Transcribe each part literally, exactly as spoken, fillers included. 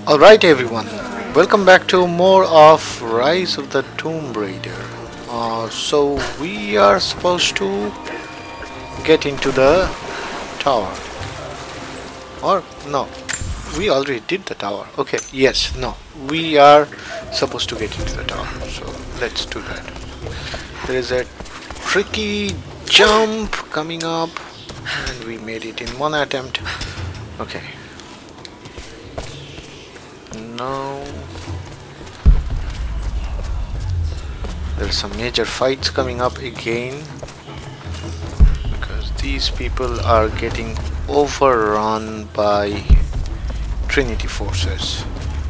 Alright everyone, welcome back to more of Rise of the Tomb Raider. Uh, so we are supposed to get into the tower. Or no, we already did the tower. Okay, yes, no, we are supposed to get into the tower. So let's do that. There is a tricky jump coming up and we made it in one attempt. Okay. Now there's some major fights coming up again because these people are getting overrun by Trinity forces.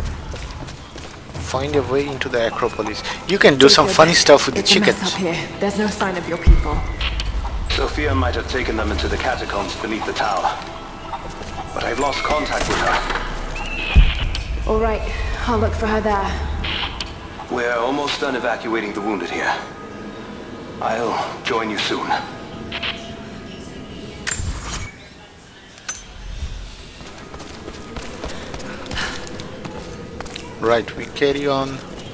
Find a way into the Acropolis. You can do some funny stuff with the chickens. Up here. There's no sign of your people. Sofia might have taken them into the catacombs beneath the tower, but I've lost contact with her. All right, I'll look for her there. We're almost done evacuating the wounded here. I'll join you soon. Right, we carry on.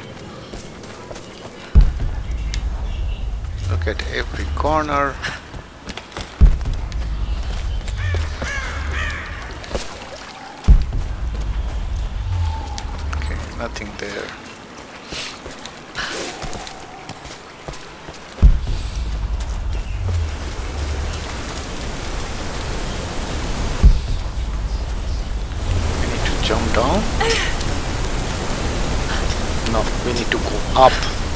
Look at every corner. Nothing there. We need to jump down. No, we need to go up.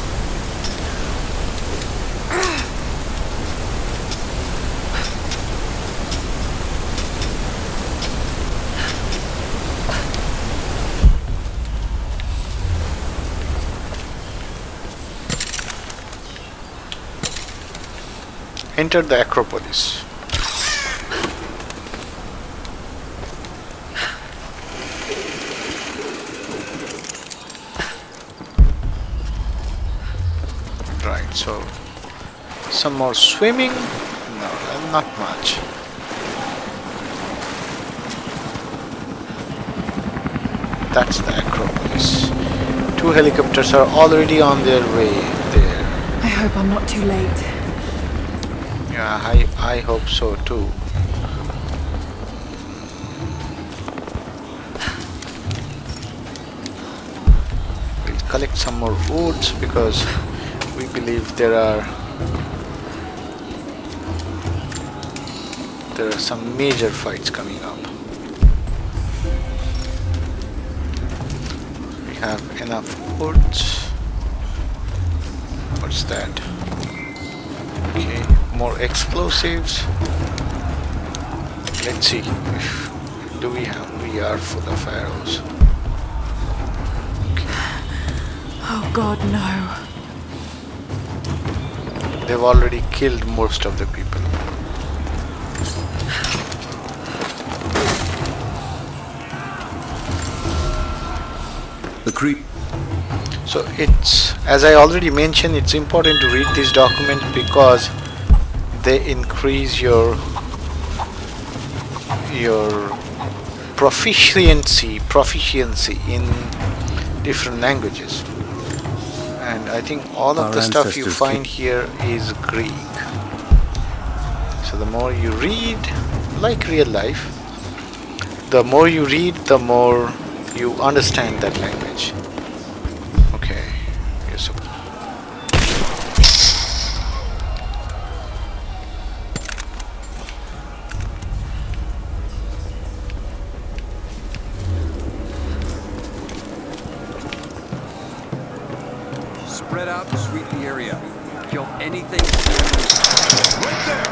Enter the Acropolis. Right, so some more swimming? No, not much. That's the Acropolis. Two helicopters are already on their way there. I hope I'm not too late. Yeah, I, I hope so too. We'll collect some more woods because we believe there are there are some major fights coming up. We have enough woods. What's that? Okay. More explosives. Let's see if do we have we are full of arrows. Okay. Oh God, no. They've already killed most of the people. The creep. So it's, as I already mentioned, it's important to read this document because they increase your your proficiency proficiency in different languages, and I think all of Our the stuff you ancestors find here is Greek. So the more you read, like real life, the more you read, the more you understand that language. Okay, yes, so spread out and sweep the area. Kill anything. Right there!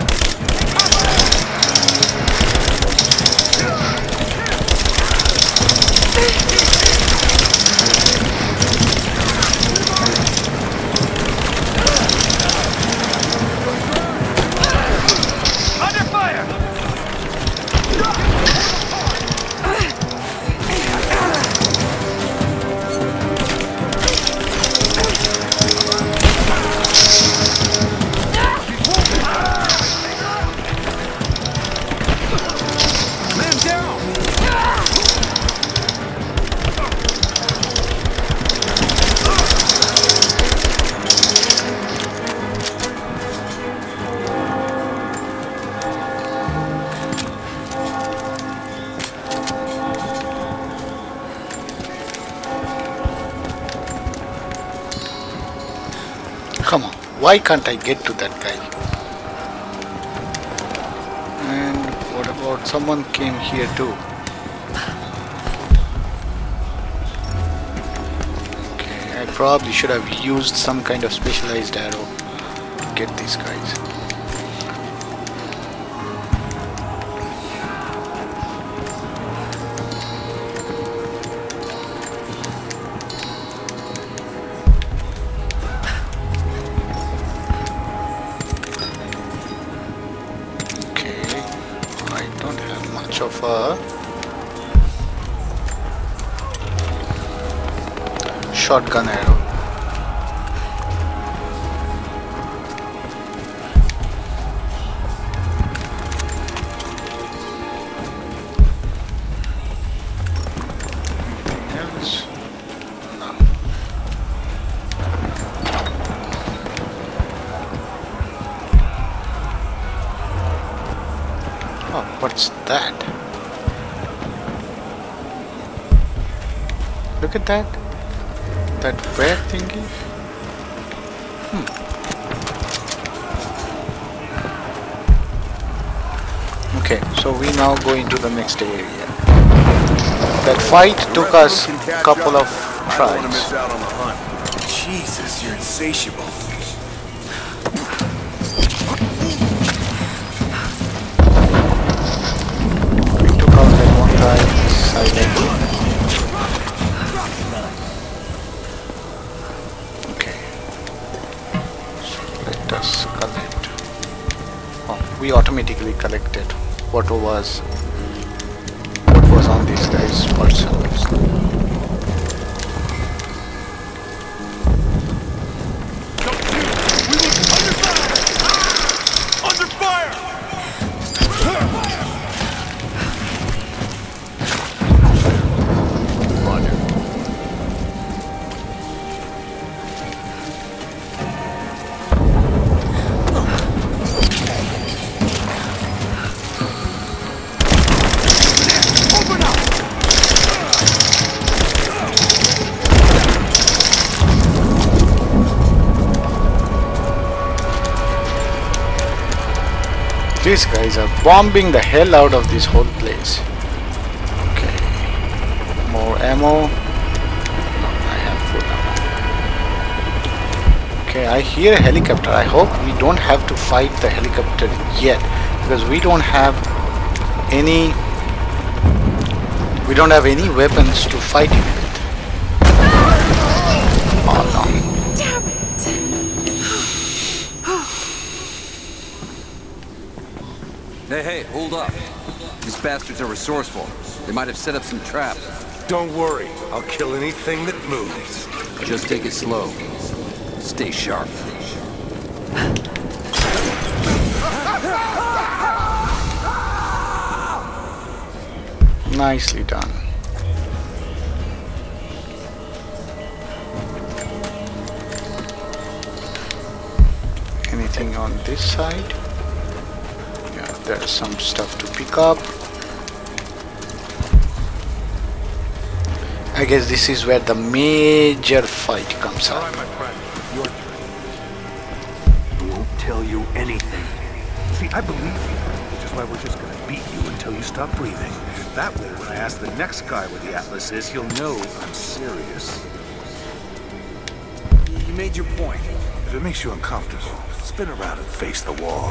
Under fire! Why can't I get to that guy? And what about someone came here too? Okay, I probably should have used some kind of specialized arrow to get these guys. Of a shotgun arrow. Anything else? No. Oh, what's that? Look at that. That red thingy. Hmm. Okay, so we now go into the next area. That fight took us a couple of tries. Jesus, you're insatiable. We took out that one guy silently. Collect. Oh, we automatically collected what was what was on these guys' persons. Under fire! These guys are bombing the hell out of this whole place. Okay. More ammo. No, I have full ammo. Okay, I hear a helicopter. I hope we don't have to fight the helicopter yet, because we don't have any we don't have any weapons to fight it with. Oh no. Hey, hey, hold up. These bastards are resourceful. They might have set up some traps. Don't worry, I'll kill anything that moves. Just take it slow. Stay sharp. Nicely done. Anything on this side? There's some stuff to pick up. I guess this is where the major fight comes up. All right, my friend. Your turn. I won't tell you anything. See, I believe you, which is why we're just gonna beat you until you stop breathing. That way, when I ask the next guy where the Atlas is, he'll know I'm serious. You made your point. If it makes you uncomfortable, spin around and face the wall.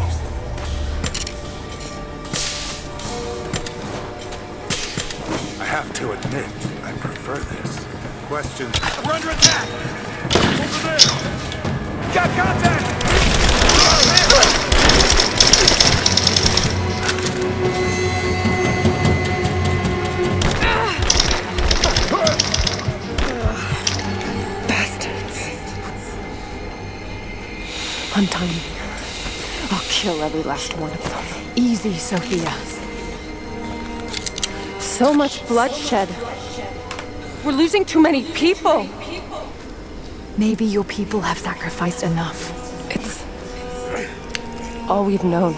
I have to admit, I prefer this. Questions? We're under attack! Over there! Got contact! Bastards. Untie me. I'll kill every last one of them. Easy, Sofia. So much bloodshed. We're losing too many people. Maybe your people have sacrificed enough. It's all we've known.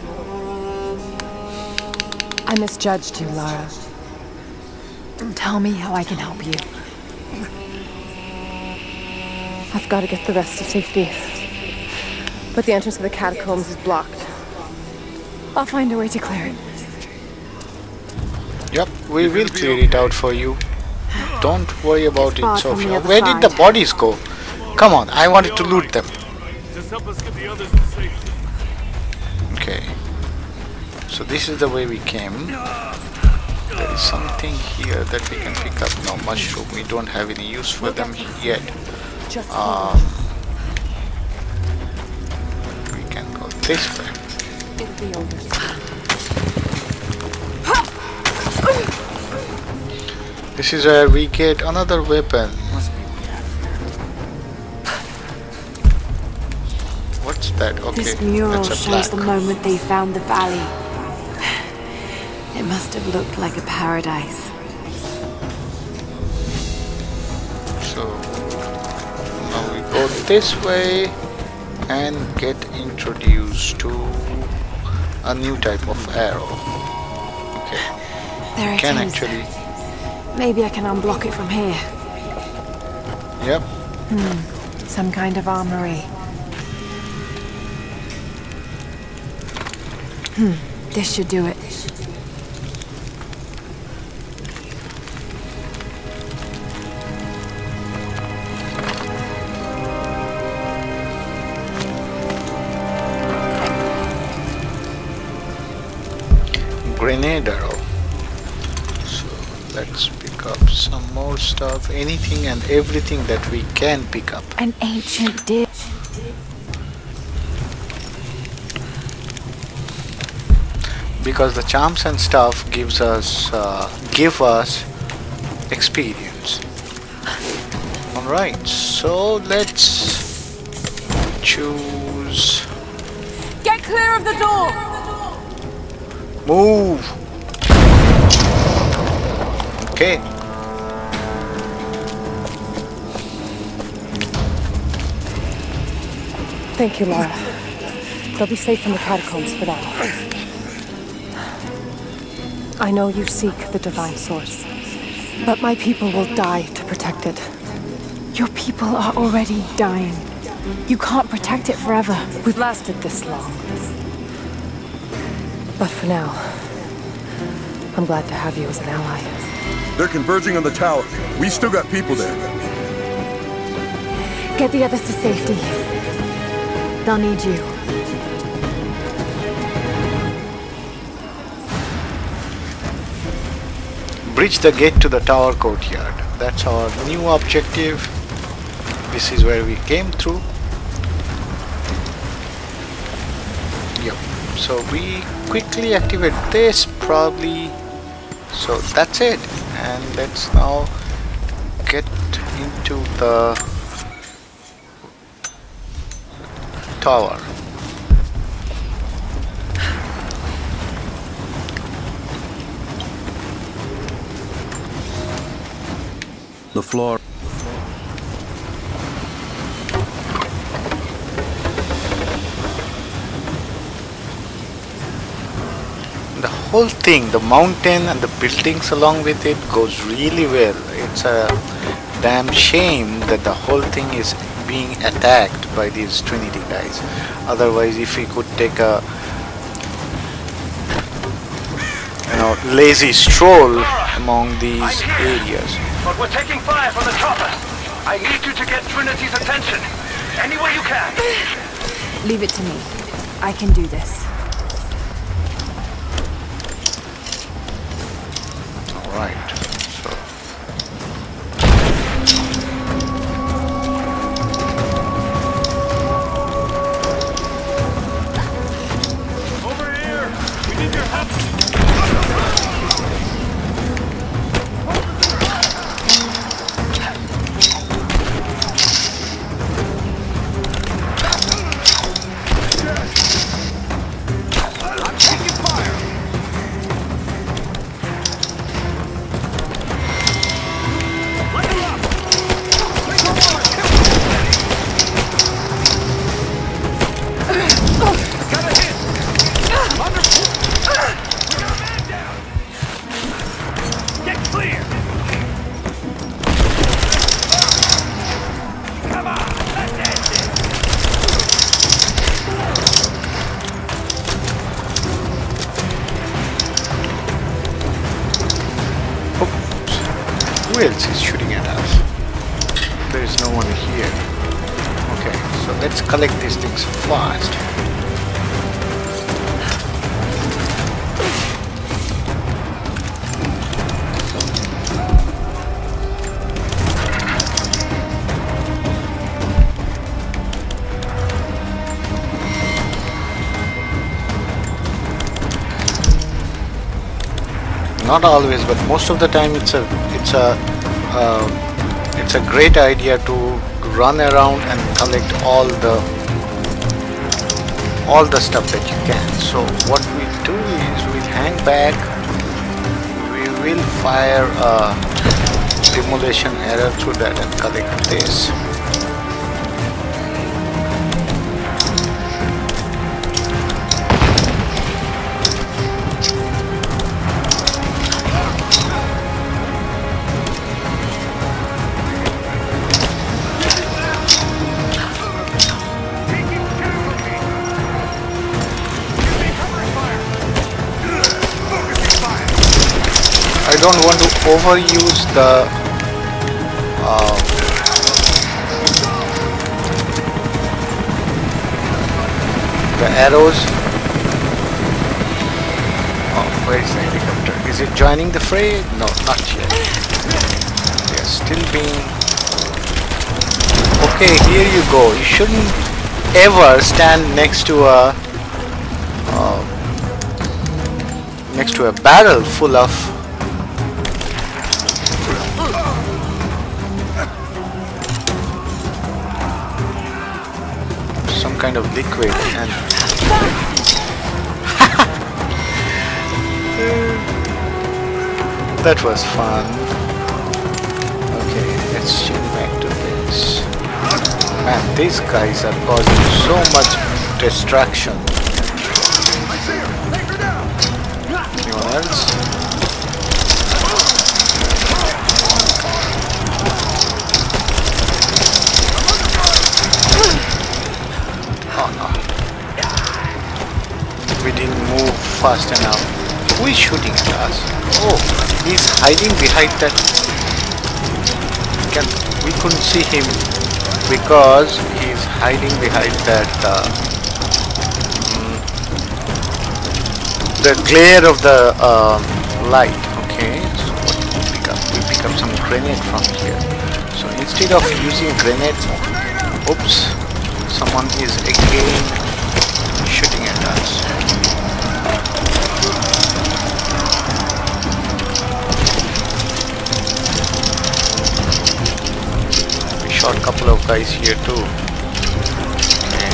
I misjudged you, Lara. Tell me how I can help you. I've got to get the rest to safety. But the entrance to the catacombs is blocked. I'll find a way to clear it. Yep, we will clear it out for you. Don't worry about it, Sofia. the Where did the side. bodies go? Come on, I wanted to loot them. Just help us get the others to safety. Okay. So this is the way we came. There is something here that we can pick up. No, mushroom. We don't have any use for them yet. Just Um, we can go this way. it'll be over. This is where we get another weapon. What's that? Okay, This mural that's a shows the black. moment they found the valley. It must have looked like a paradise. So now we go this way and get introduced to a new type of arrow. Okay, There it can is. actually. Maybe I can unblock it from here. Yep. Some kind of armory. Hmm, this should do it. Grenade arrow. So let's pick up some more stuff. Anything and everything that we can pick up. An ancient dish. Because the charms and stuff gives us uh, give us experience. All right, so let's choose. Get clear of the door! Move. Okay. Thank you, Laura. They'll be safe from the catacombs for that. I know you seek the divine source, but my people will die to protect it. Your people are already dying. You can't protect it forever. We've lasted this long. But for now, I'm glad to have you as an ally. They're converging on the tower. We still got people there. Get the others to safety. They'll need you. Bridge the gate to the tower courtyard. That's our new objective. This is where we came through. Yep. So we quickly activate this probably. So that's it. And let's now get into the tower. The floor. The whole thing, the mountain and the buildings along with it goes really well. It's a damn shame that the whole thing is being attacked by these Trinity guys. Otherwise, if we could take a you know lazy stroll among these areas. But we're taking fire from the choppers. I need you to get Trinity's attention. Any way you can. Leave it to me. I can do this. Alright, so Over here! We need your help! Who else is shooting at us? There is no one here. Okay, so let's collect these things fast. Not always, but most of the time it's a it's a uh, it's a great idea to run around and collect all the all the stuff that you can. So what we do is we hang back, we will fire a demolition arrow through that and collect this. I don't want to overuse the uh, the arrows. Oh, where is the helicopter? Is it joining the fray? No, not yet. They are still being... Okay, here you go. You shouldn't ever stand next to a uh, next to a barrel full of some kind of liquid and that was fun. Okay, let's change back to this. Man, these guys are causing so much destruction. Anyone else? We didn't move fast enough. Who is shooting at us? Oh, he's hiding behind that. Can, we couldn't see him because he's hiding behind that uh, mm, the glare of the uh, light. Okay, so what do we pick up? We pick up some grenade from here. So instead of using grenade, oops, someone is again shooting at us. We shot a couple of guys here too. Okay.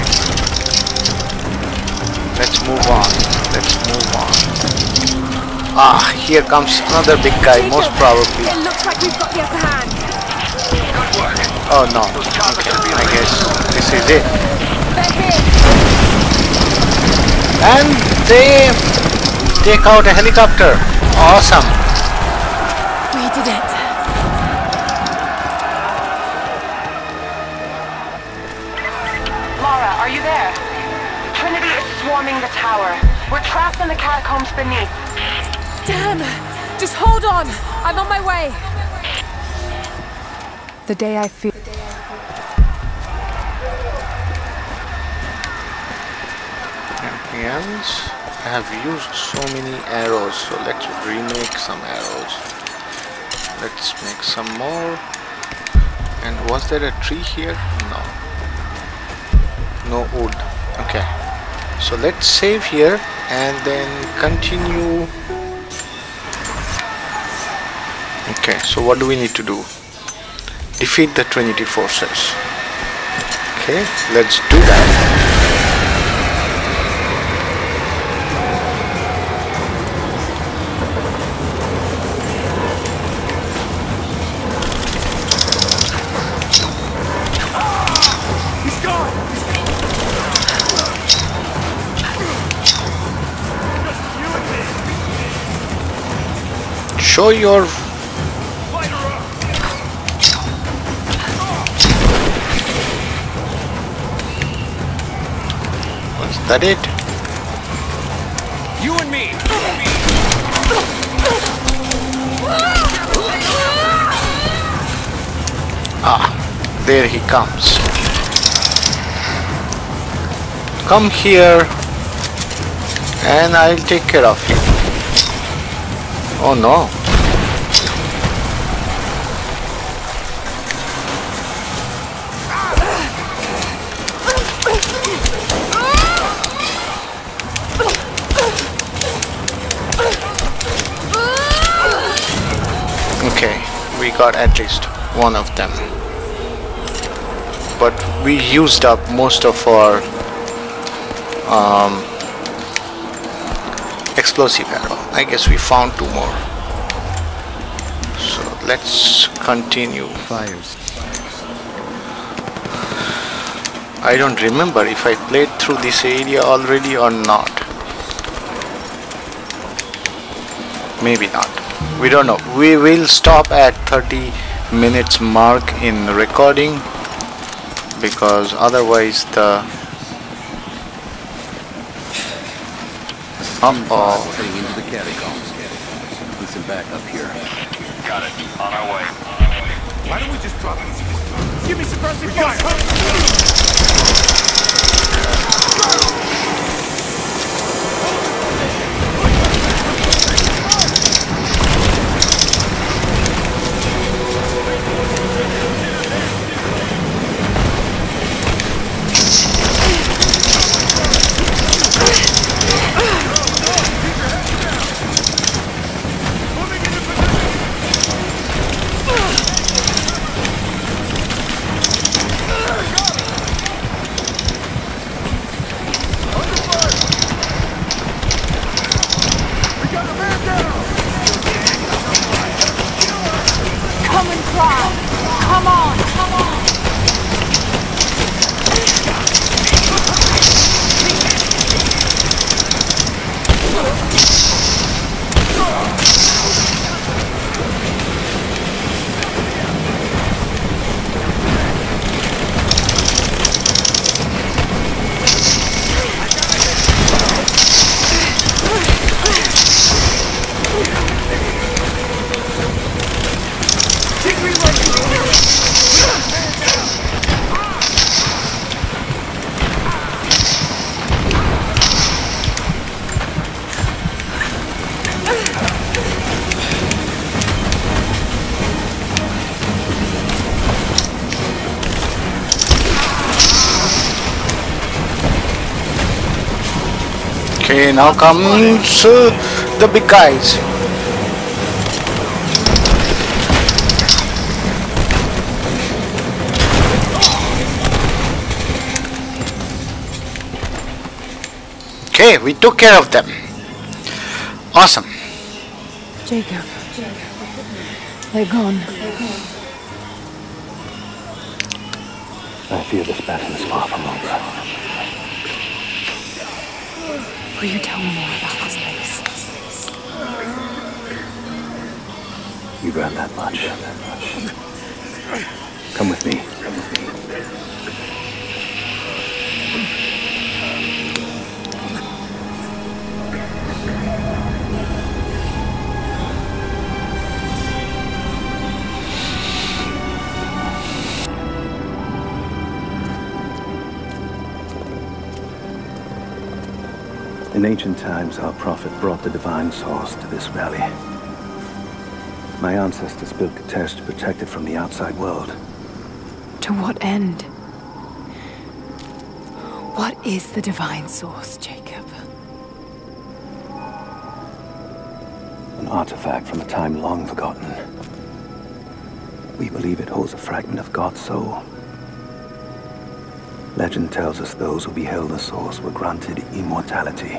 Let's move on. Let's move on. Ah, here comes another big guy, most probably. It looks like we've got the upper hand. Good work. Oh no. Okay, I guess this is it. They're here. And they take out a helicopter. Awesome. We did it. Laura, are you there? Trinity is swarming the tower. We're trapped in the catacombs beneath. Damn! Just hold on. I'm on my way. The day I feel. Champions. I have used so many arrows, so let's remake some arrows. Let's make some more. And was there a tree here? No. No wood. Okay. So let's save here and then continue. Okay, so what do we need to do? Defeat the Trinity forces. Okay, let's do that. Show your was that it? You and me. Ah, there he comes. Come here and I'll take care of you. Oh no. Okay, we got at least one of them. But we used up most of our um, explosive arrow. I guess we found two more. So let's continue. Fires. I don't remember if I played through this area already or not. Maybe not. We don't know. We will stop at thirty minutes mark in recording because otherwise the uh-oh. Heading into the catacombs. Need some backup here. Got it. On our way. Why don't we just drop these? Give me suppressive fire! Okay, now comes uh, the big guys. Okay, we took care of them. Awesome. Jacob. They're gone. I fear this battle is far from over. Will you tell me more about this place? You've earned that much. Come with me. In ancient times, our prophet brought the divine source to this valley. My ancestors built Katesh to protect it from the outside world. To what end? What is the divine source, Jacob? An artifact from a time long forgotten. We believe it holds a fragment of God's soul. Legend tells us those who beheld the source were granted immortality.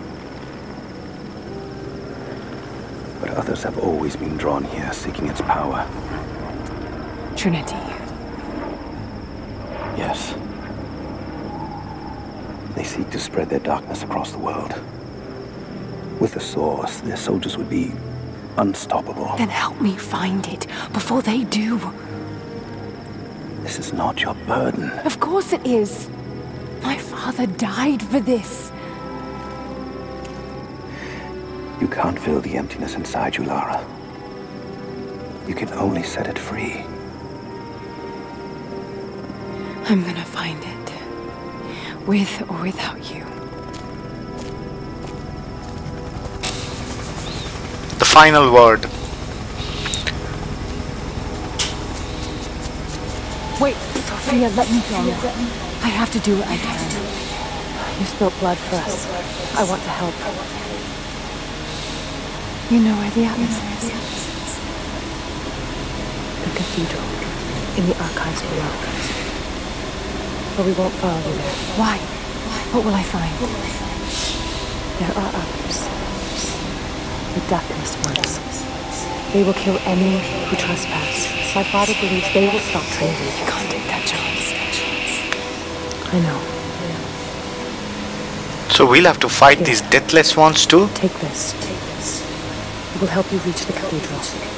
But others have always been drawn here, seeking its power. Trinity. Yes. They seek to spread their darkness across the world. With the source, their soldiers would be unstoppable. Then help me find it before they do. This is not your burden. Of course it is. My father died for this. You can't fill the emptiness inside you, Lara. You can only set it free. I'm gonna find it. With or without you. The final word. Wait, Sofia, let me go. I have to do what I can. You spilled blood for us. I want to help. You know where the atlas is? The cathedral. In the archives below. But we won't follow you there. Why? What will I find? There are others. The deathless ones. They will kill any who trespass. My father believes they will stop Trinity. You can't take that chance. I know. So we'll have to fight Here. these deathless ones too? Take this. It will help you reach the cathedral.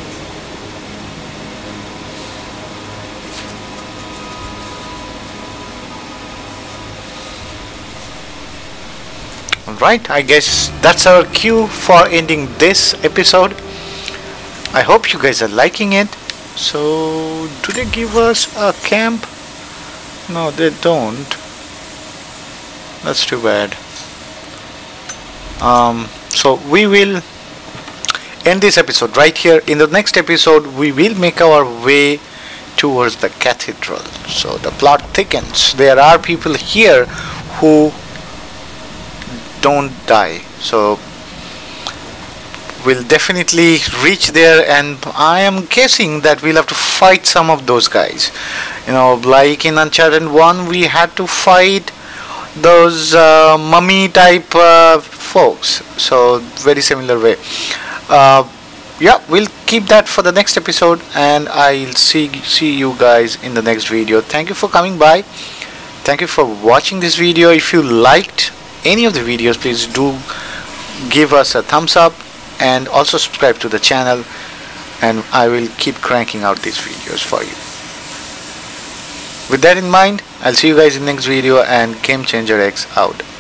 Alright, I guess that's our cue for ending this episode. I hope you guys are liking it. So, do they give us a camp? No, they don't. That's too bad. Um, so, we will end this episode right here. In the next episode, we will make our way towards the cathedral. So, the plot thickens. There are people here who don't die. So, we'll definitely reach there, and I am guessing that we'll have to fight some of those guys. You know, like in Uncharted one, we had to fight those uh, mummy type uh, folks. So, very similar way. Uh, yeah, we'll keep that for the next episode, and I'll see, see you guys in the next video. Thank you for coming by. Thank you for watching this video. If you liked any of the videos, please do give us a thumbs up and also subscribe to the channel, and I will keep cranking out these videos for you. With that in mind, I'll see you guys in the next video, and Game Changer X out.